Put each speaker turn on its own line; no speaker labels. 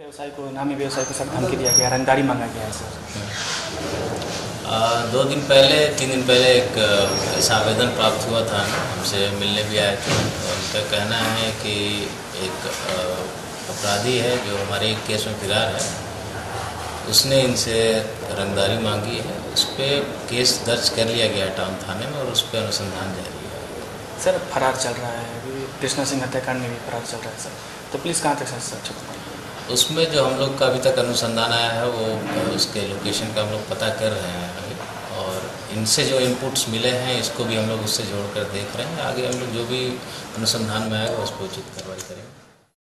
व्यवसायी को, नामी व्यवसायी को सर धमकी दिया गया, रंगदारी मांगा गया है सर।
2 दिन पहले 3 दिन पहले एक ऐसा आवेदन प्राप्त हुआ था, हमसे मिलने भी आए थे। उनका कहना है कि एक अपराधी है जो हमारे एक केस में फिरार है, उसने इनसे रंगदारी मांगी है। उस पर केस दर्ज कर लिया गया है टाउन थाने में और उस पर अनुसंधान जारी है।
सर फरार चल रहा है अभी, कृष्णा सिंह हत्याकांड में भी फरार चल रहा है सर, तो प्लीज़ कहाँ तक सर?
उसमें जो हम लोग का अभी तक अनुसंधान आया है वो उसके लोकेशन का हम लोग पता कर रहे हैं अभी, और इनसे जो इनपुट्स मिले हैं इसको भी हम लोग उससे जोड़कर देख रहे हैं। आगे हम लोग जो भी अनुसंधान में आएगा उस पर उचित कार्रवाई करेंगे।